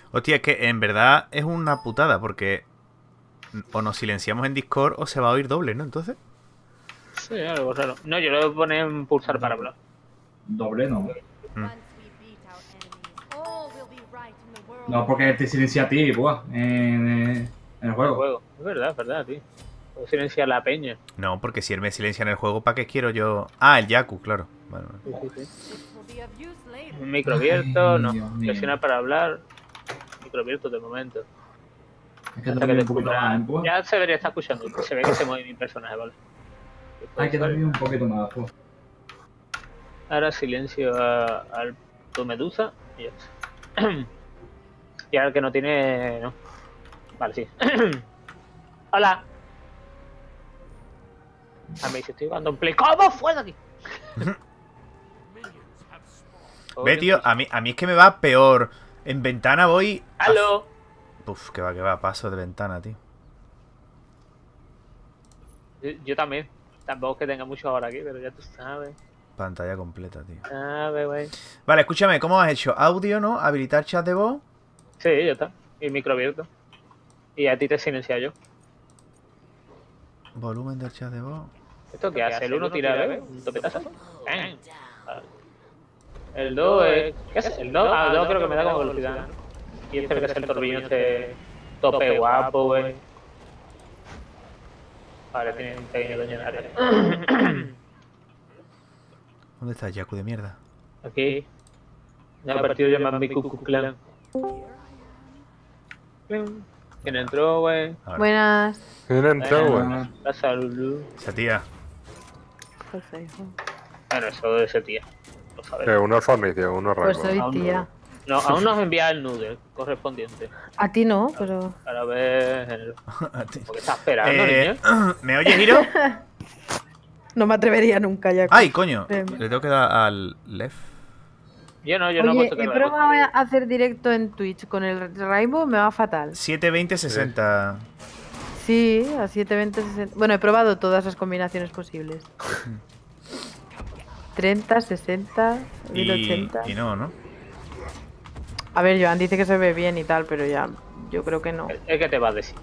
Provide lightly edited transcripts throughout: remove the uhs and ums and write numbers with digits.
Hostia, es que en verdad es una putada porque o nos silenciamos en Discord o se va a oír doble, ¿no? Entonces. Sí, algo raro. No, yo lo voy a poner en pulsar para hablar. Doble no. Mm. No, porque te silencia a ti, buah, en el juego. Es verdad, tío. Puedo silenciar la peña. No, porque si él me silencia en el juego, ¿para qué quiero yo? Ah, el Yaku, claro. Vale, vale. Sí, sí. Un micro abierto, no. Dios mío. Presionar para hablar. Micro abierto de momento. Hay que Hasta que dormir te un poquito escucha. más, buah. Ya se debería estar escuchando. Se ve que se mueve mi personaje, vale. Hay que dormir un poquito más, buah. Ahora silencio a tu medusa y ya está. Y ahora el que no tiene. No. Vale, sí. Hola. A mí si estoy jugando en play. ¿Cómo fue de aquí? Ve, tío, a mí es que me va peor. En ventana voy. ¡Aló! Uf, que va, paso de ventana, tío. Yo también. Tampoco es que tenga mucho ahora aquí, pero ya tú sabes. Pantalla completa, tío. Güey. Vale, escúchame, ¿cómo has hecho? ¿Audio, no? ¿Habilitar chat de voz? Sí, ya está. Y micro abierto. Y a ti te silencia yo. Volumen del chat de voz. ¿Esto qué hace? ¿El 1 tira bebé? ¿Un topetazo? Vale. El 2 es... ¿Qué hace? El 2, el 2 creo que me da como velocidad, ¿no? Y este que es el torbillo este tope guapo, güey. Vale, tiene un pequeño daño en el área. ¿Dónde está Yaku de mierda? Aquí. Ya ha partido llamar mi Cucu Clan. ¿Quién entró, güey? Ahora. Buenas. ¿Quién entró, güey? La salud. Esa tía. Bueno, eso de ese tía. Lo sabes. Uno es fornicio, uno es Pues rango. soy Aún tía. No, aún nos envía el nude correspondiente. A ti no, pero... Para ver género. A ti. ¿Por qué estás esperando, niño? ¿Me oyes, Hiro? No me atrevería nunca ya. ¡Ay, coño! Le tengo que dar al left. Yo no he Oye, puesto he que lo probado a hacer directo en Twitch con el Rainbow, me va fatal. 720, 60. Sí, a 720, 60... Bueno, he probado todas las combinaciones posibles. 30, 60, 1080... Y no, ¿no? A ver, Joan dice que se ve bien y tal, pero ya... Yo creo que no. Es que te va a decir.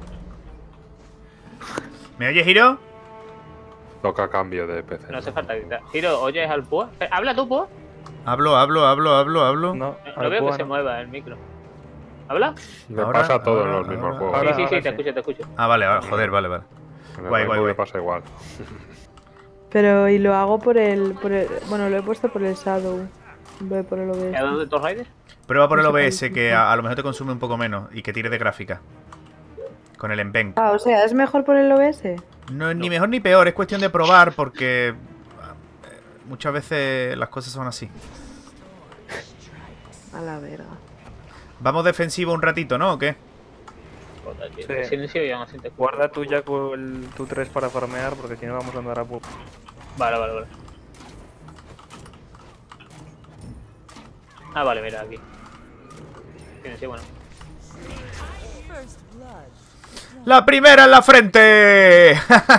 ¿Me oyes, Hiro? Toca cambio de PC. No hace falta gritar. Giro, ¿oyes al Púa? ¿Habla tú, Púa? Hablo. No, No al veo que Púa se no. mueva el micro. ¿Habla? Le Ahora, pasa a todos ahora, los mismos ahora. juegos. Ahora- Sí, sí. te escucho. Ah, vale, joder, vale. En el Guay, Rainbow guay. le pasa igual. Pero, y lo hago por el... Bueno, lo he puesto por el Shadow. En vez de por el ¿A OBS. dónde Tomb Raider? Prueba por el No sé OBS, cuál. que a lo mejor te consume un poco menos y que tire de gráfica. Con el Embenc. Ah, o sea, ¿es mejor por el OBS? No es ni mejor ni peor, es cuestión de probar porque muchas veces las cosas son así. A la verga. Vamos defensivo un ratito, ¿no? ¿O qué? Joder, tío, Sí. silencio y aún así te escucho. Guarda tú ya con tu 3 para farmear, porque si no vamos a andar a pu... Vale. Ah, vale, mira, aquí. Silencio, bueno. ¡La primera en la frente!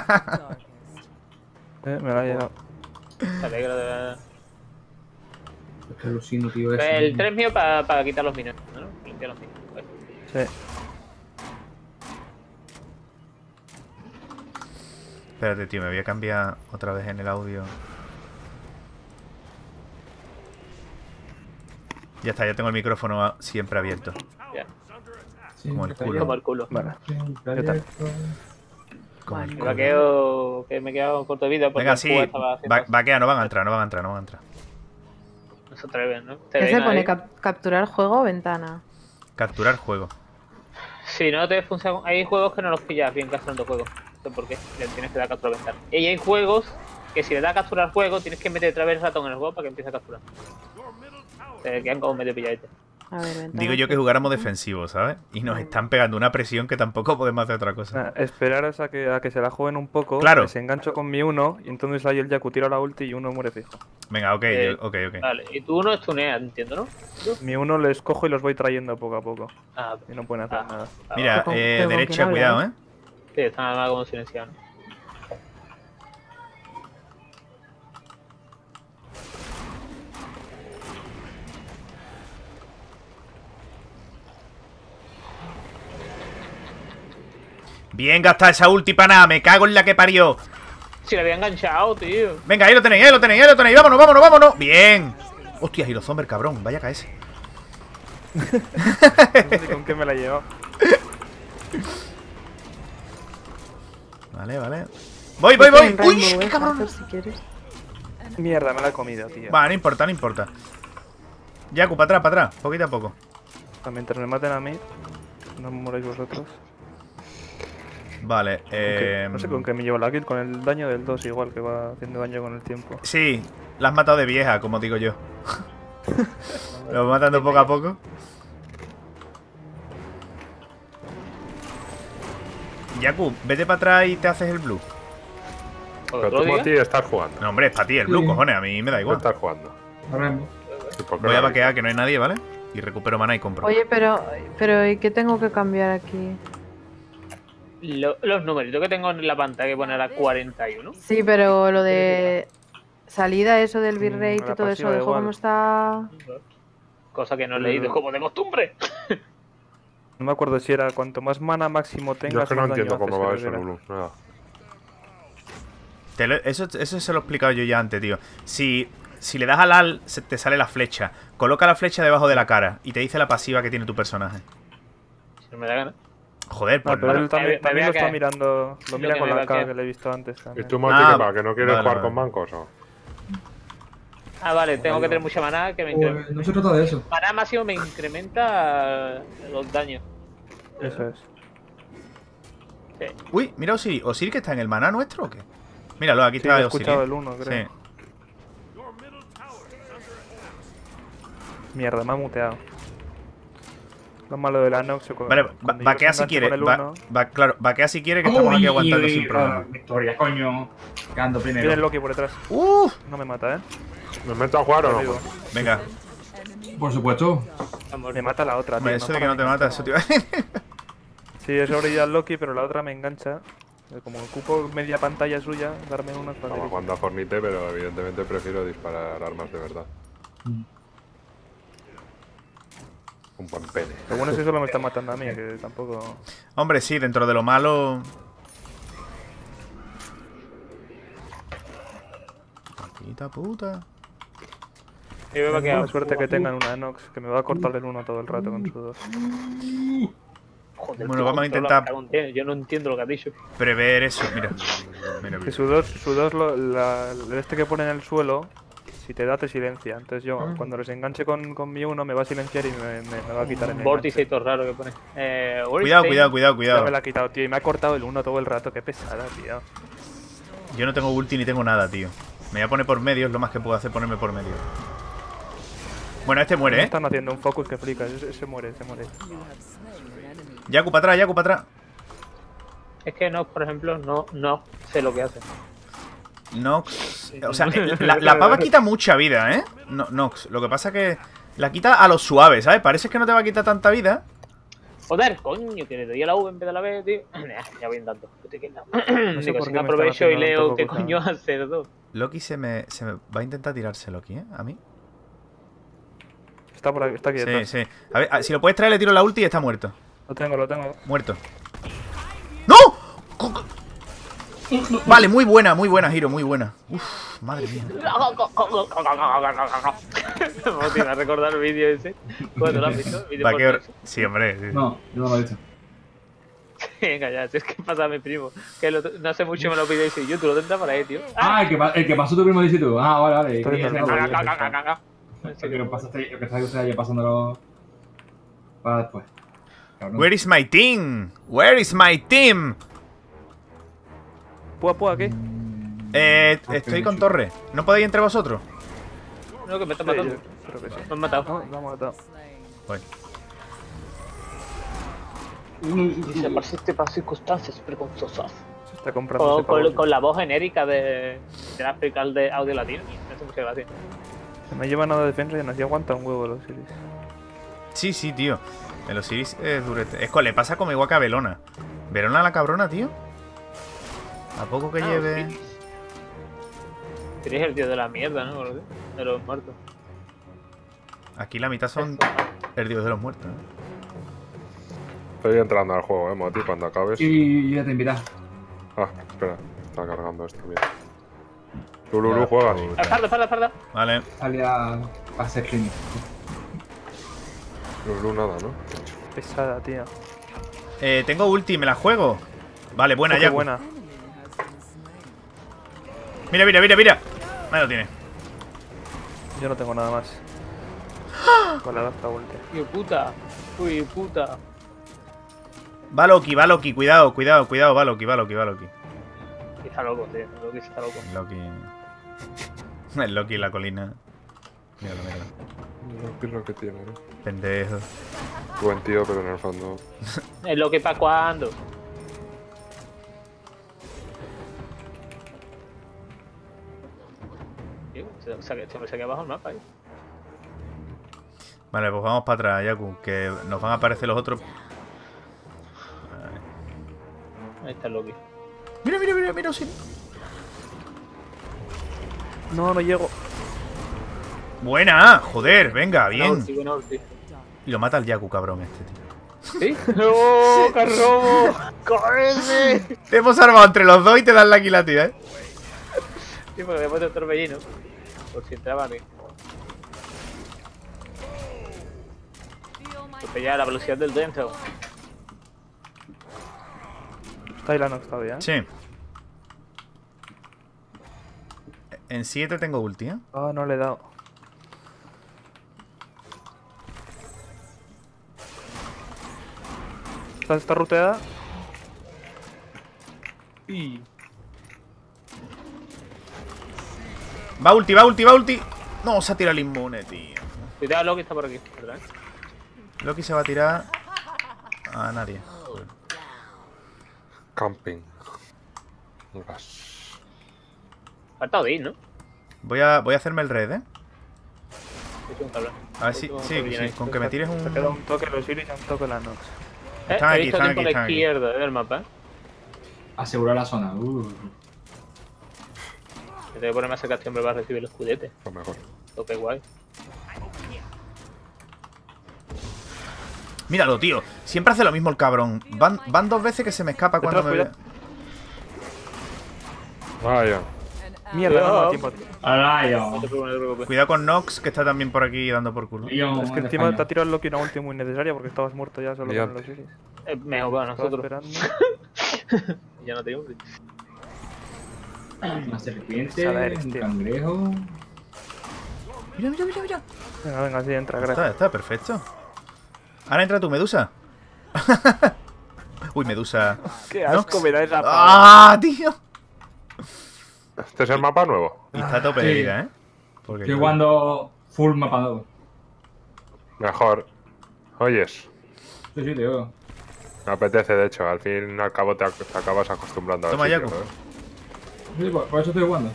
Me la ha llegado. Se alegra de verdad. Es que alucino, tío. Eso. El 3 mío para quitar los minions, ¿no? Limpiar los minions. Vale. Sí. Espérate, tío, me voy a cambiar otra vez en el audio. Ya está, ya tengo el micrófono siempre abierto. Ya. Sí, Como el culo. Como el culo. Vale. siempre Ya está. abierto. Como el Me culo. vaqueo, que me he quedado corto de vida porque Venga, el sí, Púa estaba haciendo... vaquea, no van a entrar. No se atreven, ¿no? ¿Qué se pone? ¿Capturar juego o ventana? Capturar juego. Si no te funciona... Hay juegos que no los pillas bien capturando juegos. No sé por qué. Le tienes que dar captura ventana. Y hay juegos que si le das capturar juego tienes que meter otra vez el ratón en el juego para que empiece a capturar. Se quedan como medio pilladete. A ver, ventana. Digo yo que jugáramos defensivo, ¿sabes? Y nos están pegando una presión que tampoco podemos hacer otra cosa. Nada, esperaros a que se la jueguen un poco. Claro. Les engancho con mi 1 y entonces ahí el Yaku tira la ulti y uno muere fijo. Venga, ok. Vale, y tú no estuneas, entiendo, ¿no? Mi 1 les cojo y los voy trayendo poco a poco. Ah, Y no pueden hacer nada. Mira, Pero con derecha, quién cuidado, hablas? ¿eh? sí, está nada más como silenciado. ¿no? Bien gastada esa ulti para nada. Me cago en la que parió. Si le había enganchado, tío. Venga, ahí lo tenéis, ahí lo tenéis, ahí lo tenéis. Vámonos, vámonos, vámonos. Bien. Hostia, Hero Zomber, cabrón. Vaya KS. No sé con qué me la he llevado. Vale, vale. Voy, voy, voy. En Uy, Rainbow, qué cabrón. Hacer si quieres. Mierda, me la he comido, tío. Va, no importa, no importa. Yaku, para atrás, poquito a poco. Mientras me maten a mí, no moráis vosotros. Vale, No sé con qué me llevo la kill, con el daño del 2 igual, que va haciendo daño con el tiempo. Sí, la has matado de vieja, como digo yo. Lo vas matando poco a poco. Yaku, vete para atrás y te haces el blue. Pero ¿Otro tú, día? Mati, estás jugando. No, hombre, es para ti el blue, Sí. cojones. A mí me da Tú igual. estás jugando. Ahora mismo. ¿Y por qué Voy a no? vaquear que no hay nadie, ¿vale? Y recupero mana y compro. Oye, pero ¿y qué tengo que cambiar aquí? Los numeritos que tengo en la pantalla que pone a 41. Sí, pero lo de salida, eso del bitrate y la todo eso, pasiva dejo igual. como está. Cosa que no he leído como de costumbre. No me acuerdo si era cuanto más mana máximo tengas, Yo es que no más daño entiendo cómo haces, va creo eso que en era. Ulu. Nada. Eso se lo he explicado yo ya antes, tío. Si le das al AL, te sale la flecha. Coloca la flecha debajo de la cara y te dice la pasiva que tiene tu personaje. Si no me da gana. Joder, Ah, pues pero no. él me también, voy a también lo está caer. mirando, lo mira que con me va la a K caer. que le he visto antes ¿Y también. tú, Mati, qué pasa? ¿Que no quieres vale, jugar vale. con mancos o? Ah, vale, tengo que tener mucha maná que me Pues, incrementa. no se trata de eso. Maná máximo me incrementa los daños. Eso es. Sí. Uy, mira Osiris. ¿Osiris que está en el maná nuestro o qué? Míralo, aquí Sí, está he Osiris. escuchado el 1, creo. Sí. Mierda, me ha muteado. Lo malo de la Nox. Vale, vaquea si quiere. Claro, vaquea si quiere que estamos aquí aguantando sin problema. Victoria, coño. Quedando Viene el primero. Loki por detrás. ¡Uf! No me mata, ¿Me meto a jugar o no? Digo, Venga, Por supuesto. me mata la otra, tío. hombre, eso de que no te mata, eso te iba a decir. Sí, he sobrevivido al Loki, pero la otra me engancha. Como ocupo media pantalla suya, darme una es Estamos fácil. jugando a Fornite, pero evidentemente prefiero disparar armas de verdad. Un buen pene. Lo bueno es que solo me está matando a mí, que tampoco... Hombre, sí, dentro de lo malo. Maldita puta. Y me va a quedar. La suerte que tengan una Nox, que me va a cortar el 1 todo el rato con su 2. Joder, Bueno, tú vamos a controlas, intentar- me cago en Dios, yo no entiendo lo que has dicho. Prever eso, mira. Mira, Que mira. su 2 este que pone en el suelo, si te da te silencia. Entonces yo, cuando les enganche con mi 1, me va a silenciar y me va a quitar el Un enganche. vórtice y todo raro que pone. Cuidado, cuidado, cuidado, Ya cuidado. me la ha quitado, tío, y me ha cortado el 1 todo el rato. Qué pesada, tío. Yo no tengo ulti ni tengo nada, tío. Me voy a poner por medio, es lo más que puedo hacer, ponerme por medio. Bueno, este muere, ¿eh? Están haciendo un focus que flipas, se muere, se muere. Yaku para atrás, Yaku para atrás. Es que no, por ejemplo, no sé lo que hace. Nox. O sea, la pava quita mucha vida, ¿eh? Nox. Lo que pasa que la quita a lo suave, ¿sabes? Parece que no te va a quitar tanta vida. Joder, coño, que le doy a la V en vez de la B, tío. Ya voy andando. No sé Digo, por si qué no me aprovecho están y haciendo leo tanto qué focus, coño hacer dos. Loki se me va a intentar tirarse Loki, ¿eh? A mí. Está por aquí, está aquí Sí, detrás. sí. A ver, si lo puedes traer, le tiro la ulti y está muerto. Lo tengo. Muerto. ¡No! Vale, muy buena, Hiro, muy buena. Uf, madre mía. Moti, me ha recordado el vídeo ese. ¿Cuándo lo has visto? ¿Vídeo por Vaquero. Twitch? Sí, hombre. Sí. No, yo no lo he dicho. Venga, ya, si es que pasa a mi primo. Que no hace mucho me lo pide y dice, yo tú lo tendrás por ahí, tío. Ah, el que pasó tu primo dice tú. Ah, vale, vale. Estoy Que viendo que el usted haya pasándolo para después. Cabrón. Where is my team? Where is my team? Púa, ¿qué? Estoy con torre. ¿No podéis entre vosotros? No, que me están Sí, matando. yo creo que sí. Me han matado. No, lo hemos matado. Voy. Dice, persiste para circunstancias vergonzosas. Se está comprando ese pavo. Con la voz genérica de África de audio latino. Me hace mucha gracia. Se me lleva nada de defensa y nos aguanta un huevo los Osiris. Sí, tío. El Osiris es durete. Es que le pasa como igual que a Belona. Belona la cabrona, tío. A poco que lleve. Osiris. Osiris es el dios de la mierda, ¿no? De los muertos. Aquí la mitad son el dios de los muertos, ¿no? Estoy entrando al juego, Moti, cuando acabes. Y ya te invitas. Ah, espera, está cargando esto, mira. ¿Tú, Lulu, juegas? Espalda. Vale. Salía a hacer clínico. Lulu nada, ¿no? Pesada, tío. Tengo ulti, ¿me la juego? Vale, buena, Qué ya. buena. Mira. Ahí lo tiene. Yo no tengo nada más. Vale, hasta ulti. Uy, puta. Va Loki, cuidado, va Loki. Está loco, tío. Loki está loco. Loki. El Loki en la colina. Míralo. ¿Qué es lo que tiene, no? Pendejo. Buen tío, pero en el fondo... ¿Es Loki para cuándo? Este me saqué abajo el mapa, Vale, pues vamos para atrás, Yaku, que nos van a aparecer los otros. Ahí está el Loki. Mira, sí. No llego. Buena, joder, venga, bien. Buena ulti. Y lo mata el Yaku, cabrón, este tío. ¿Sí? ¡No, carrobo! ¡Córreme! Te hemos armado entre los dos y te dan la kill a ti, Sí, porque después del torbellino. Por si entraba a mí. Porque ya la velocidad del dentro. Está ahí la Nox todavía. Sí. En 7 tengo ulti, ¿eh? Ah, no le he dado. Está ruteada. Y... Va ulti. No, se ha tirado el inmune, tío. Cuidado, Loki está por aquí, ¿verdad? Loki se va a tirar a nadie. Joder. Camping. Gas. Falta Odin, ¿no? Voy a hacerme el red, ¿eh? Es un cabrón. A ver si, sí, con que me tires Se queda un... un toque los Iris y un toque la Nox. Están He aquí, visto están por aquí. la izquierda del mapa. Asegura la zona. Me tengo que ponerme a sacar siempre para recibir los juguetes. Lo mejor. Tope guay. Míralo, tío. Siempre hace lo mismo el cabrón. Van 2 veces que se me escapa cuando me ve. Vaya. Mierda, no me da Cuidado. tiempo, tío. Ahora No te preocupes. Cuidado con Nox, que está también por aquí dando por culo. Es que encima te ha tirado el Loki una ulti muy necesaria porque estabas muerto ya solo con los Iris. Mejor para Estaba nosotros. esperando. Ya no tengo. Una serpiente, Pesada eres, un tío. cangrejo. Mira. Venga, sí, entra, Ya gracias. está, perfecto. Ahora entra tu Medusa. Uy, Medusa. Qué Nox. asco me da esa ¡Ah, tío! ¿Este es el mapa nuevo? Y está a tope de Sí. vida, ¿eh? Porque, Estoy jugando full mapa nuevo. Mejor. Oyes. Sí, tío. Me apetece, de hecho. Al fin y al cabo te acabas acostumbrando a Toma, sitio, Yaku. ¿sabes? Sí, por eso estoy jugando.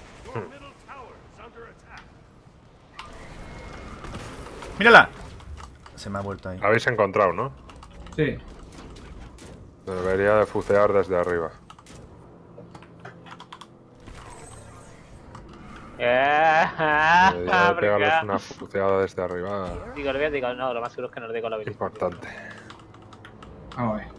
¡Mírala! Se me ha vuelto ahí. La habéis encontrado, ¿no? Sí. Debería de fucear desde arriba. Debería de pegarles una fuceada desde arriba. Digo, no, lo más seguro es que no le dé con la habilidad. Importante. Vamos a ver.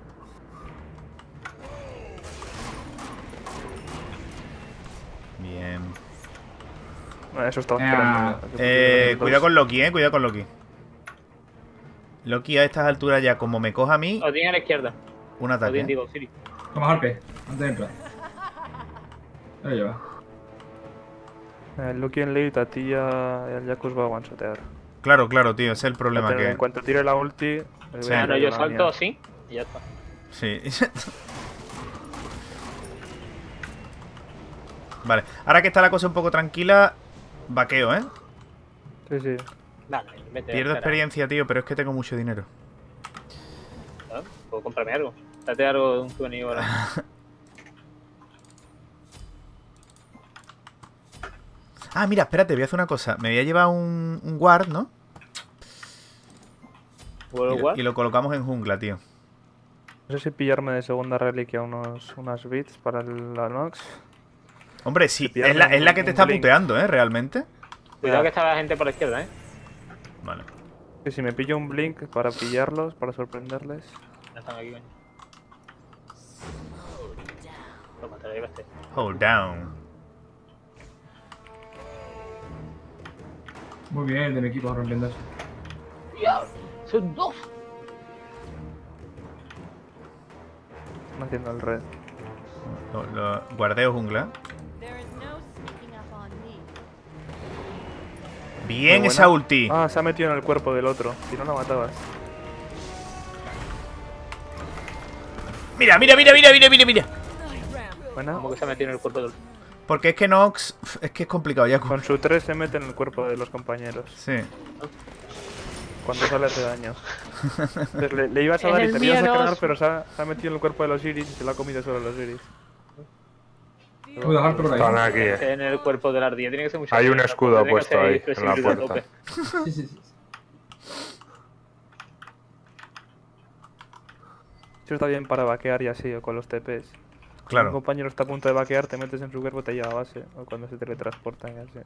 Bien. Bueno, eso estaba Ah, esperando. Cuidado con Loki, cuidado con Loki. Loki a estas alturas ya, como me coja a mí, Odin a la izquierda. un ataque. Odin, digo, Siri. Toma Harpe, antes de entrar. Ahí lo lleva. El Loki en late a ti y al Yaku os va a one-shotear. Claro, tío, ese es el problema Pero que... en cuanto tire la ulti... Sí. Bueno, yo salto así y ya está. Sí. Vale, ahora que está la cosa un poco tranquila, vaqueo, ¿eh? Sí. Dale, vete. Pierdo espera. experiencia, tío, pero es que tengo mucho dinero. ¿No? Puedo comprarme algo. Date algo de un souvenir ahora. Ah, mira, espérate, voy a hacer una cosa. Me voy a llevar un ward, ¿no? World War. Y lo colocamos en jungla, tío. No sé si pillarme de segunda reliquia unas bits para la Nox. Hombre, sí, Te es la que un te está blink. puteando, ¿eh? Realmente. Cuidado que está la gente por la izquierda, Vale. Que si me pillo un blink para pillarlos, para sorprenderles. No están aquí, coño. Toma, te lo llevaste. Hold down. Muy bien, el de mi equipo rompiendo eso. ¡Ya! ¡Son dos! Están haciendo el red. Guardeo jungla. There is no sneaking up on me. Bien Muy esa buena. ulti. Ah, se ha metido en el cuerpo del otro. Si no, la matabas. Mira, mira, mira, mira, mira, mira, mira. Buena. Como que se ha metido en el cuerpo del... Porque es que Nox... Es que es complicado ya. Con su 3 se mete en el cuerpo de los compañeros. Sí. Cuando sale hace daño. Entonces, le ibas a En dar y el te le ibas a mío no. cargar, pero se ha metido en el cuerpo de los Iris y se lo ha comido solo los Iris. Voy a dejar por Están ahí. aquí, En el cuerpo de la ardilla tiene que ser mucho. Hay un más, escudo tiene que puesto ser ahí, en la flexible a puerta. tope. Sí, sí, sí. Eso está bien para vaquear y así, o con los TPs. Un Claro. compañero está a punto de vaquear, te metes en su cuerpo, te lleva a base. O cuando se teletransportan y así.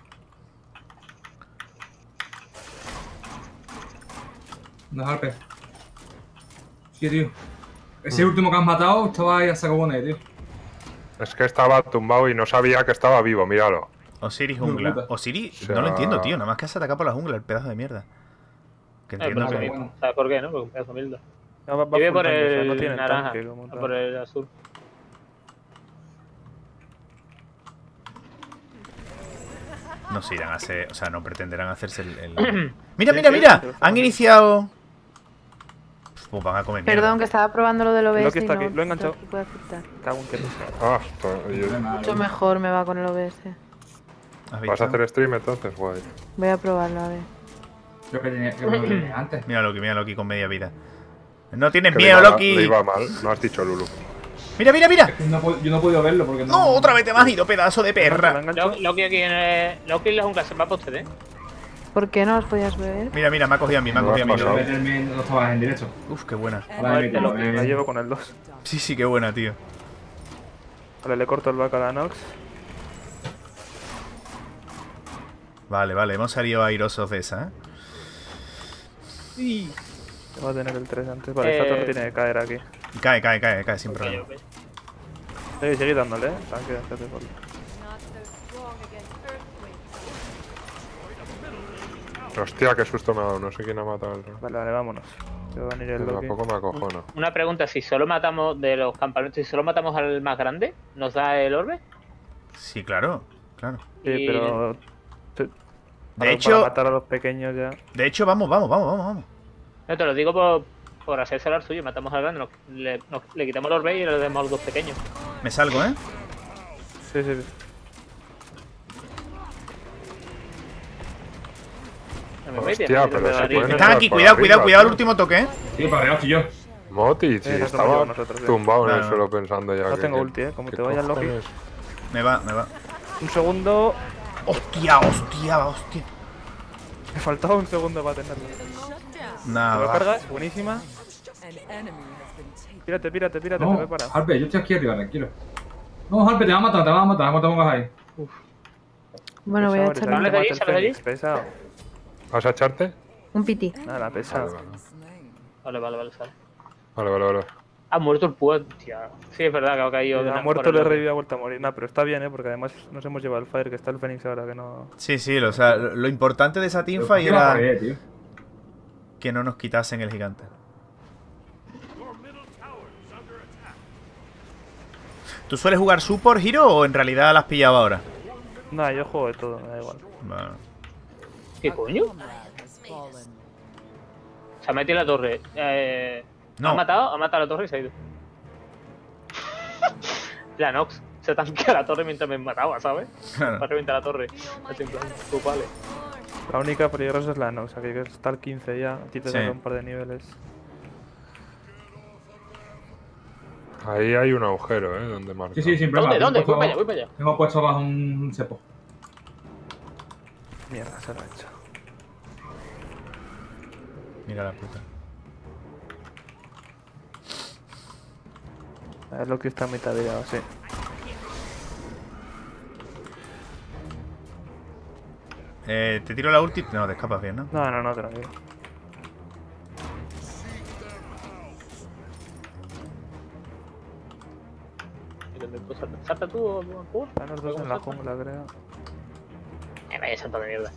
No, Harper. Sí, tío. Ese último que has matado estaba ahí a saco con él, tío. Es que estaba tumbado y no sabía que estaba vivo, míralo. Osiris Muy jungla. puta. Osiris, O sea- no lo entiendo, tío. Nada más que se ataca por la jungla, el pedazo de mierda. Que entiendo pero que... bueno. ¿Sabes por qué, no? Porque un pedazo de mierda. Ah, va Vive full por tanque, o sea, el no tiene naranja, tanque como tal. por el azul. No se irán a hacer... O sea, no pretenderán hacerse el... ¡Mira, mira, mira! Han iniciado... Pues van a comer mierda. Perdón, que estaba probando lo del OBS Loki y está no, aquí, lo he enganchado. no puedo aceptar. Cago en que te sea. Ah, Mucho mejor me va con el OBS. ¿Has ¿vas visto? a hacer stream entonces? Guay. Voy a probarlo, a ver. Yo que tenía que ponerlo antes. Mira Loki con media vida. ¡No tienes Que miedo, le Loki! iba mal, no has dicho Lulu. ¡Mira, mira, mira! Yo no he podido verlo porque no. ¡No! ¡Otra vez te me has ido, pedazo de Lo perra! engancho. Loki aquí en el... Loki en la jungla se va para usted, ¿eh? ¿Por qué no los podías ver? Mira, mira, me ha cogido a mí, me ha cogido a mí. No, Yo meterme no estabas en directo. Uf, qué buena. Vale, La llevo con el 2. Sí, sí, qué buena, tío. Vale, le corto el back a la Nox. Vale, vale, hemos salido airosos de esa, ¿eh? Va a tener el 3 antes. Vale, esta torre tiene que caer aquí. Cae, cae, cae, cae, sin problema. Seguid dándole, Tanque, hacete por... Not so strong against earthquakes. Hostia, qué susto me ha dado, no sé quién ha matado al... Vale, vale, vámonos. Que va a venir el Loki. Tampoco me acojono. Una pregunta, si solo matamos de los campamentos, si solo matamos al más grande, ¿nos da el orbe? Sí, claro, claro. Sí, Y- pero... De para hecho, matar a los pequeños ya... vamos, vamos, vamos, vamos. No, te lo digo por hacerse al suyo, matamos al grande, le quitamos el orbe y le damos a los dos pequeños. Me salgo, ¿eh? Sí, sí, sí. No me Hostia, metes, pero me se daría- pueden Están aquí, por cuidado, arriba, cuidado, cuidado el tío. último toque, ¿eh? Sí, para arriba estoy yo. Moti, si nos hemos estaba llevado nosotros, tumbado en Vale, el suelo pensando ya No que... tengo que- ulti, como ¿qué te vaya el Loki. cojones? Me va, me va. Un segundo... ¡Hostia, hostia, hostia! Me faltaba un segundo para tenerlo. ¿Te Nada, lo va. cargas? Buenísima. Pírate, pírate, pírate, te No, voy para. Harper, yo estoy aquí arriba, tranquilo. No, Harper, te va a matar, te va a matar, no te pongas ahí. Bueno, voy a Pesado, echarle ¿Sales de allí? mate el ¿Sales de allí? Fénix, pesado. ¿Vas a echarte? un piti. Nada, pesado. Vale, sale. Vale. Ha muerto el púa, tía. Sí, es verdad que ha caído. de Ha una- muerto, por el le orbe. revivido, ha vuelto a morir. Nah, pero está bien, porque además nos hemos llevado el Fire, que está el Fénix ahora, que no... Sí, sí, o sea, lo importante de esa teamfight ¿Qué va era a poner, tío? que no nos quitasen el gigante. ¿Tú sueles jugar support, Hiro, o en realidad la has pillado ahora? Nah, yo juego de todo, me da igual. Bueno. ¿Qué coño? Se ha metido en la torre. No. Ha matado a la torre y se ha ido. La Nox se tanquea la torre mientras me mataba, ¿sabes? Claro. Para reventar la torre. Así en plan, pues vale. La única peligrosa es la Nox, aquí que está al 15 ya. A ti te Sí. saca un par de niveles. Ahí hay un agujero, ¿eh? Donde marca. Sí, sin problema. ¿Dónde? Tengo Voy puesto para allá. Tengo puesto abajo un cepo. Mierda, se lo ha hecho. Mira la puta. A ver, Loki está a mitad de vida, sí. ¿Te tiro la ulti? No, te escapas bien, ¿no? No, tranquilo. Pues salta tú o tú. Están los dos en la jungla, creo. Vaya salto de mierda.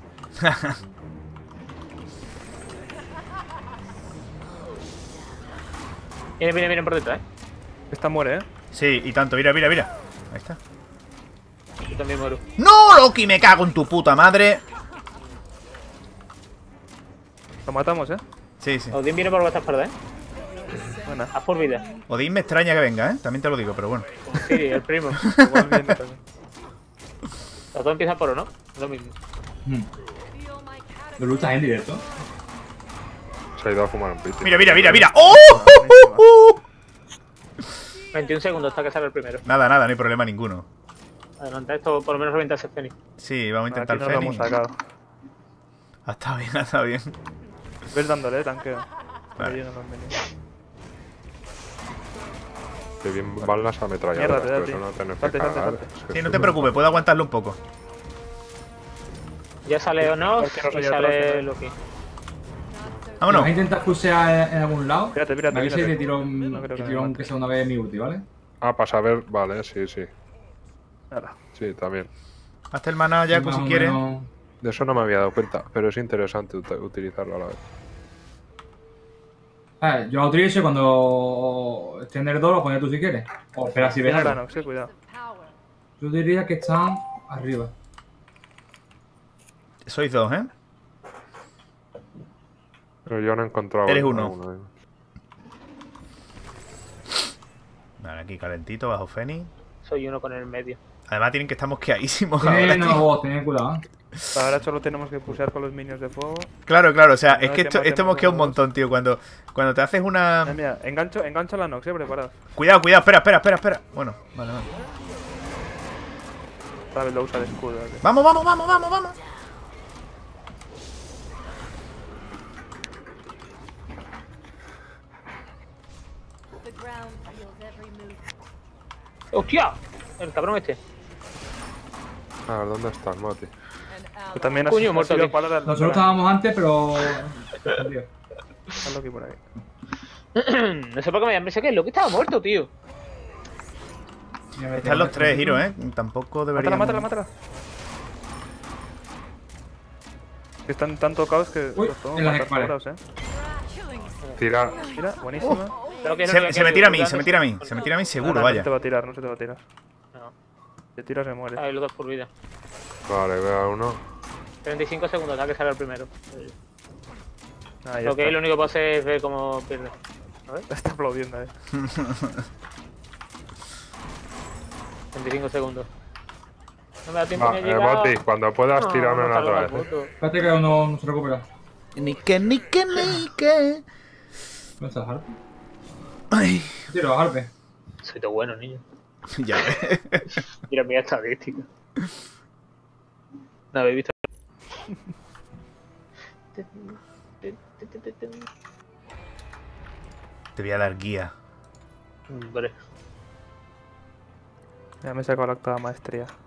Viene por detrás, Esta muere, Sí, y tanto. Mira, mira, mira. Ahí está. Yo también muero. ¡No, Loki! Me cago en tu puta madre. Lo matamos, Sí, sí. Odín viene por vuestra espalda, Buena. Haz por vida. Odín me extraña que venga, También te lo digo, pero bueno. Sí, el primo. Igual viene también. Los dos empiezan por uno. Lo mismo. ¿Lo luchas en directo? Se ha ido a fumar un piti. Mira, mira, mira, mira. ¡Oh! 21 segundos hasta que salga el primero. Nada, nada, no hay problema ninguno. Adelante, esto por lo menos revienta ese Fénix. Sí, vamos a intentar Aquí nos lo hemos Fénix. sacado. Ah, está bien, está bien. Ves dándole, tanqueo. Vale. Ahí no lo han venido. Que bien van las ametralladoras, Mierda, te da, pero tío. eso no tener que Salte, salte, cargar. salte. Es que Sí, no eso te preocupes, puedo aguantarlo un poco. Ya sale Onox Porque no soy y atrás, sale ¿no? Loki. Vámonos. ¿Vas a intentar pushear en algún lado? Pírate, pírate, Me avisáis pírate. de tiro No creo que me un mate. que sea una vez mi ulti, ¿vale? Ah, para saber, vale, sí, sí. Nada. Sí, también. Hazte el maná, Jaco, Más si o quieres. menos- De eso no me había dado cuenta, pero es interesante utilizarlo a la vez. Yo la utilizo y cuando esté en el 2 lo pones tú si quieres. O espera si ves Viene algo. Ranox, cuidado. Power. Yo diría que están arriba. Sois dos, Pero yo no he encontrado. Eres uno. alguno. Vale, aquí calentito, bajo Fénix. Soy uno con el medio. Además tienen que estar mosqueadísimos ahora, Tienen tío. vos, tened cuidado. Ahora solo tenemos que pushear con los minions de fuego. Claro, claro, o sea, No, es que que esto matemos mosquea un a los montón, tío. Cuando te haces Mira, una... mira, engancho la Nox, preparados. Cuidado, cuidado, espera. Bueno, vale, vale. Esta vez lo usa de escudo. ¡Vamos, vamos, vamos, vamos, vamos! The ground feels every move. ¡Hostia! El cabrón este. A ver, ¿dónde estás, Mati? Tú también has, Coño, has muerto ido aquí. a parar al Nosotros estábamos antes, pero. Hazlo aquí por ahí. No sé por qué me llaman. Sé que el Loki estaba muerto, tío. Están los tres, Hiro, Tampoco deberíamos... Mátala. Que están tan tocados que Uy, los podemos en la matar vale. sobrados, Tira. Mira, buenísima. Creo que no Se me tira a mí, se me tira a mí. Se me tira a mí seguro, No, vaya. No se te va a tirar, no se te va a tirar. No. Si te tiras se muere. Ahí los dos por vida. Vale, veo a uno. 35 segundos hasta que salga el primero. Ah, ya Lo que está. es lo único que puedo hacer es ver cómo pierde. A ver. Está aplaudiendo, 25 segundos. No me da tiempo Va, ni a llegar. Mati, cuando puedas, tírame una otra vez. Espérate que uno no se recupera. Nique. ¿Dónde está el Harpe? Ay, Tiro, Harpe. Soy todo bueno, niño. ya ves. Mira mi estadística. No habéis visto. Te voy a dar guía. Hombre. Ya me he sacado la octava maestría.